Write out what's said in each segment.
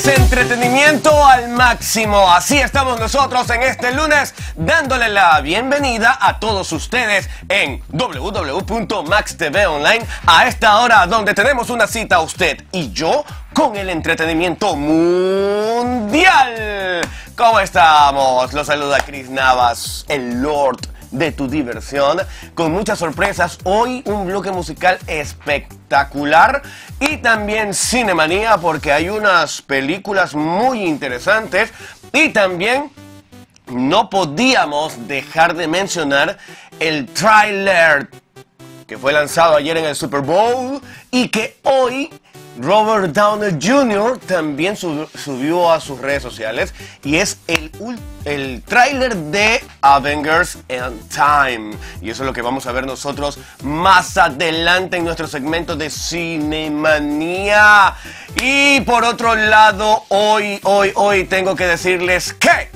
es entretenimiento al máximo. Así estamos nosotros en este lunes, dándole la bienvenida a todos ustedes en www.maxtv Online, a esta hora donde tenemos una cita usted y yo con el entretenimiento mundial. ¿Cómo estamos? Los saluda Chris Navas, el Lord de tu diversión, con muchas sorpresas. Hoy un bloque musical espectacular y también cinemanía, porque hay unas películas muy interesantes y también no podíamos dejar de mencionar el tráiler que fue lanzado ayer en el Super Bowl y que hoy Robert Downey Jr. también subió a sus redes sociales, y es el tráiler de Avengers Endgame. Y eso es lo que vamos a ver nosotros más adelante en nuestro segmento de Cinemanía. Y por otro lado, hoy tengo que decirles que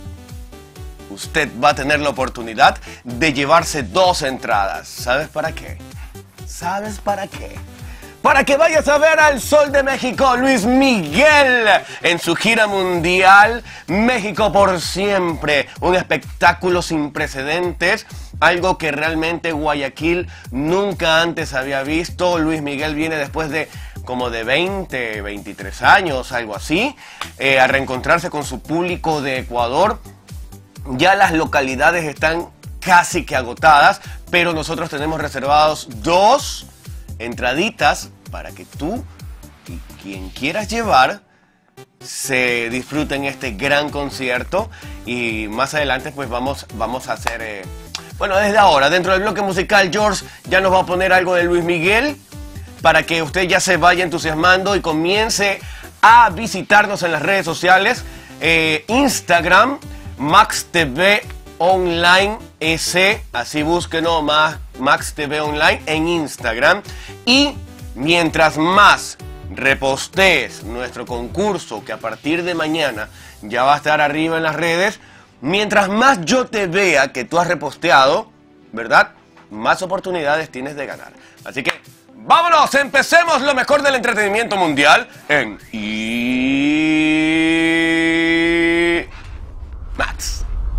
usted va a tener la oportunidad de llevarse 2 entradas. ¿Sabes para qué? ¿Sabes para qué? Para que vayas a ver al Sol de México, Luis Miguel, en su gira mundial, México por siempre. Un espectáculo sin precedentes, algo que realmente Guayaquil nunca antes había visto. Luis Miguel viene después de como de 20, 23 años, algo así, a reencontrarse con su público de Ecuador. Ya las localidades están casi que agotadas, pero nosotros tenemos reservados 2 entraditas para que tú y quien quieras llevar se disfruten este gran concierto. Y más adelante pues vamos a hacer, bueno, desde ahora, dentro del bloque musical, George ya nos va a poner algo de Luis Miguel para que usted ya se vaya entusiasmando y comience a visitarnos en las redes sociales. Instagram, MaxTV Online S, así búsquenos, MaxTV Online en Instagram. Y mientras más repostees nuestro concurso, que a partir de mañana ya va a estar arriba en las redes, mientras más yo te vea que tú has reposteado, ¿verdad?, más oportunidades tienes de ganar. Así que vámonos, empecemos lo mejor del entretenimiento mundial en Max.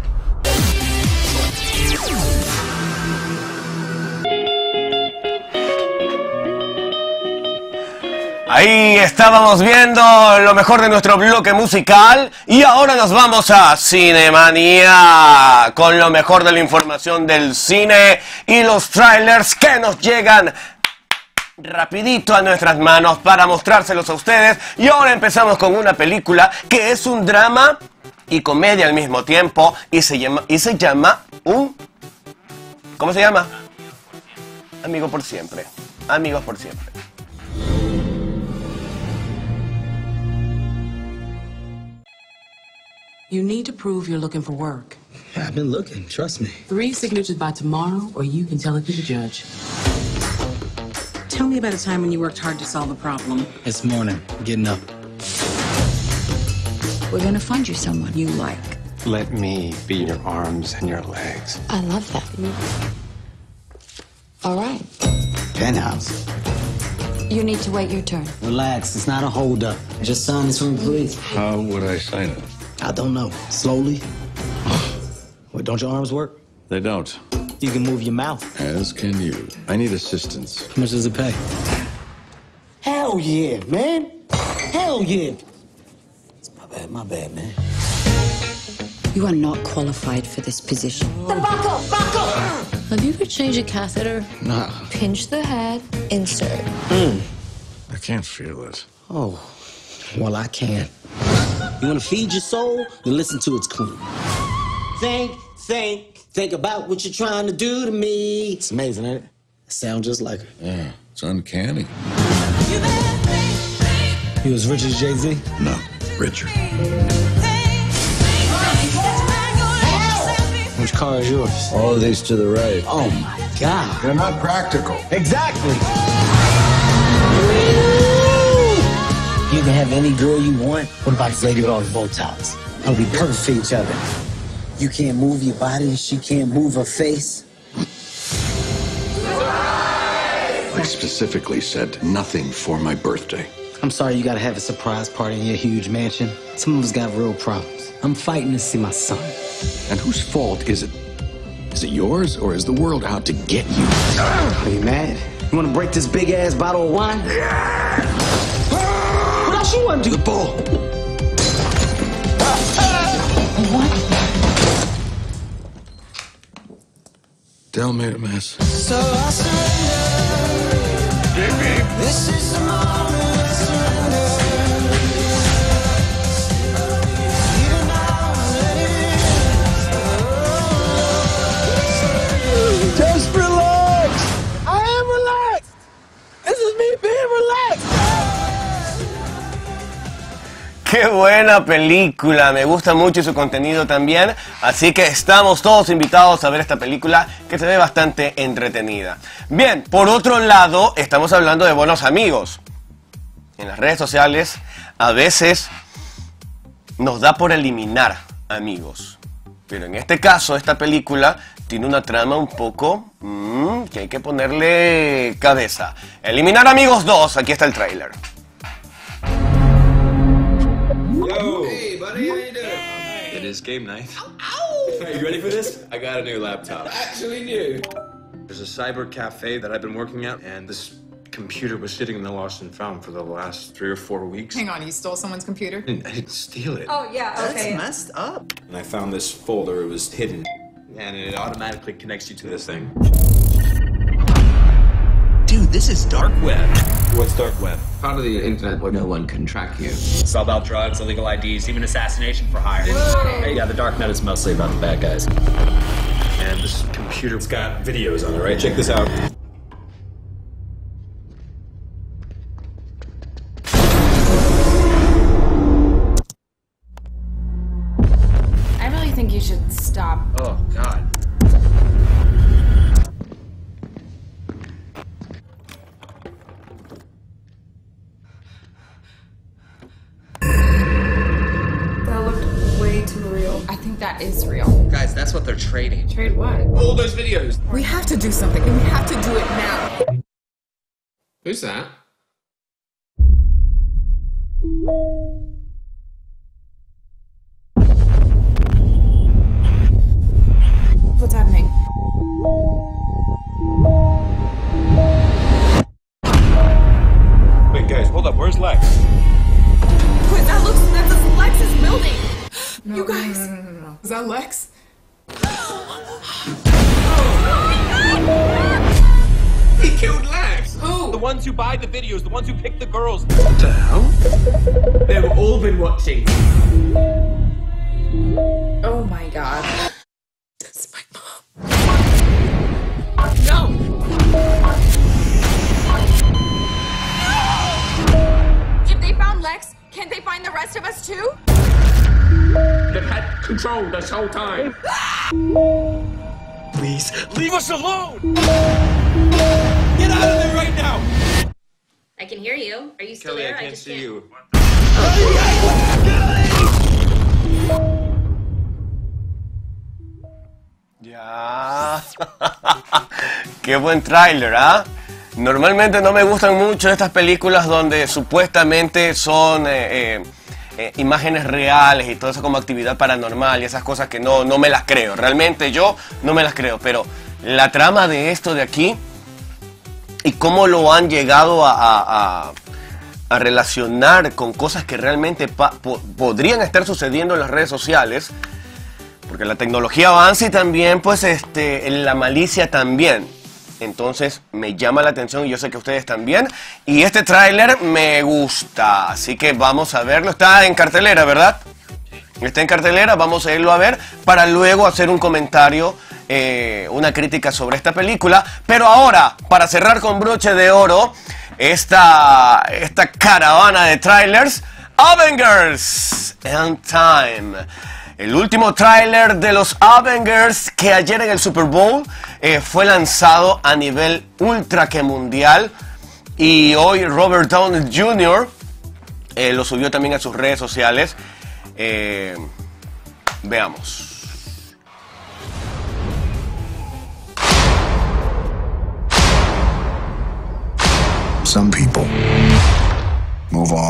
Ahí estábamos viendo lo mejor de nuestro bloque musical y ahora nos vamos a Cinemanía con lo mejor de la información del cine y los trailers que nos llegan rapidito a nuestras manos para mostrárselos a ustedes. Y ahora empezamos con una película que es un drama y comedia al mismo tiempo y se llama ¿cómo se llama? Amigos por siempre. Amigos por siempre. You need to prove you're looking for work. I've been looking, trust me. 3 signatures by tomorrow, or you can tell it to the judge. Tell me about a time when you worked hard to solve a problem. This morning, getting up. We're gonna find you someone you like. Let me be your arms and your legs. I love that. All right. Penthouse. You need to wait your turn. Relax, it's not a holdup. Just sign this one, please. How would I sign it? I don't know. Slowly. Wait, don't your arms work? They don't. You can move your mouth. As can you. I need assistance. How much does it pay? Hell yeah, man. Hell yeah. It's my bad, man. You are not qualified for this position. Buckle! Have you ever changed a catheter? Nah. Pinch the head, insert. I can't feel it. Oh, well, I can. You want to feed your soul? Then listen to its clue. Think about what you're trying to do to me. It's amazing, ain't it? Sound just like her. Yeah, it's uncanny. You as rich as Jay-Z? No, richer. Which car is yours? All of these to the right. Oh, my God. They're not practical. Exactly. You can have any girl you want. What about this lady with all the Botox? I'll be perfect for each other. You can't move your body and she can't move her face. I specifically said nothing for my birthday. I'm sorry you gotta have a surprise party in your huge mansion. Some of us got real problems. I'm fighting to see my son. And whose fault is it? Is it yours, or is the world out to get you? Are you mad? You wanna break this big-ass bottle of wine? What else you wanna do? The bull! Dell made a mess. So I surrender. This is the moment I surrender. Even now, let it in. Just relax. I am relaxed. This is me being relaxed. Qué buena película, me gusta mucho su contenido también, así que estamos todos invitados a ver esta película que se ve bastante entretenida. Bien, por otro lado, estamos hablando de buenos amigos. En las redes sociales a veces nos da por eliminar amigos, pero en este caso esta película tiene una trama un poco que hay que ponerle cabeza. Eliminar Amigos 2, aquí está el tráiler. Yo! Hey, buddy, how you doing? It is game night. Ow! Are you ready for this? I got a new laptop. Actually new. There's a cyber cafe that I've been working at, and this computer was sitting in the lost and found for the last 3 or 4 weeks. Hang on, you stole someone's computer? I didn't steal it. Oh, yeah, okay. That's messed up. And I found this folder, it was hidden, and it automatically connects you to this thing. Dude, this is dark web. What's dark web? Part of the internet where no one can track you. It's all about drugs, illegal IDs, even assassination for hire. Hey, yeah, the dark net is mostly about the bad guys. And this computer's got videos on it, right? Check this out. I really think you should stop. Oh, God. That looked way too real. I think that is real. Guys, that's what they're trading. Trade what? All those videos. We have to do something, and we have to do it now. Who's that? What's happening? Wait, guys, hold up. Where's Lex? Wait, that's Lex's building. You guys. No. Is that Lex? He killed Lex! Who? The ones who buy the videos, the ones who pick the girls. What the hell? They've all been watching. Oh my god. That's my mom. No! If they found Lex, can't they find the rest of us too? They've had control this whole time. Please, leave us alone! Get out of there right now! I can hear you. Are you still Kelly, there? I can't just see you. Ya. Qué buen tráiler, ¿ah? Normalmente no me gustan mucho estas películas donde supuestamente son imágenes reales y todo eso como actividad paranormal y esas cosas que no me las creo. Realmente yo no me las creo, pero la trama de esto de aquí y cómo lo han llegado a relacionar con cosas que realmente podrían estar sucediendo en las redes sociales, porque la tecnología avanza y también pues la malicia también. Entonces me llama la atención y yo sé que ustedes también. Y este tráiler me gusta, así que vamos a verlo. Está en cartelera, ¿verdad? Está en cartelera, vamos a irlo a ver para luego hacer un comentario, una crítica sobre esta película. Pero ahora, para cerrar con broche de oro esta caravana de trailers, Avengers Endtime. El último tráiler de los Avengers que ayer en el Super Bowl fue lanzado a nivel ultra que mundial y hoy Robert Downey Jr. Lo subió también a sus redes sociales. Veamos. Some people move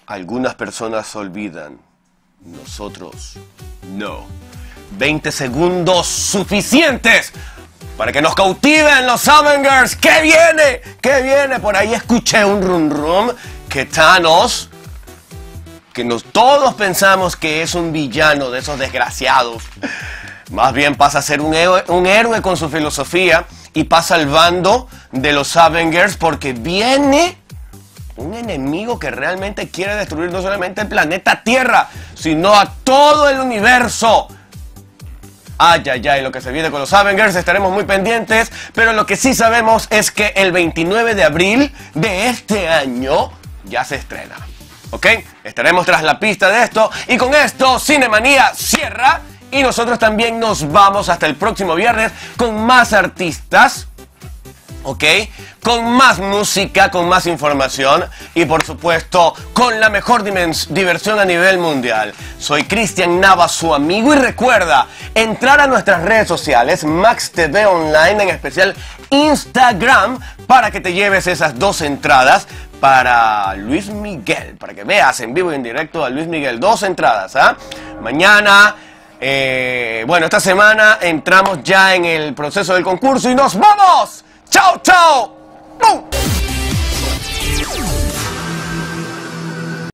Algunas personas olvidan, nosotros no. 20 segundos suficientes para que nos cautiven los Avengers. ¿Qué viene? ¿Qué viene? Por ahí escuché un rum rum que Thanos, que todos pensamos que es un villano de esos desgraciados, más bien pasa a ser un héroe con su filosofía y pasa al bando de los Avengers porque viene un enemigo que realmente quiere destruir no solamente el planeta Tierra, sino a todo el universo. Ay, ay, ay, lo que se viene con los Avengers, estaremos muy pendientes, pero lo que sí sabemos es que el 29 de abril de este año ya se estrena, ¿ok? Estaremos tras la pista de esto, y con esto Cinemanía cierra, y nosotros también nos vamos hasta el próximo viernes con más artistas, ¿ok? Con más música, con más información y por supuesto con la mejor diversión a nivel mundial. Soy Cristian Navas, su amigo, y recuerda entrar a nuestras redes sociales, Max TV Online, en especial Instagram, para que te lleves esas 2 entradas para Luis Miguel, para que veas en vivo y en directo a Luis Miguel. 2 entradas, ¿ah? Mañana... bueno, esta semana entramos ya en el proceso del concurso y nos vamos. ¡Chao, chao! ¡Bum!